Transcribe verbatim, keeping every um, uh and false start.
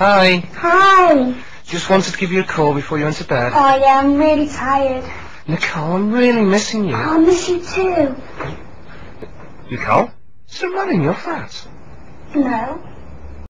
Hi. Hi. Just wanted to give you a call before you went to bed. Oh yeah, I'm really tired. Nicole, I'm really missing you. Oh, I miss you too. Nicole? Is there a man in your flat? No.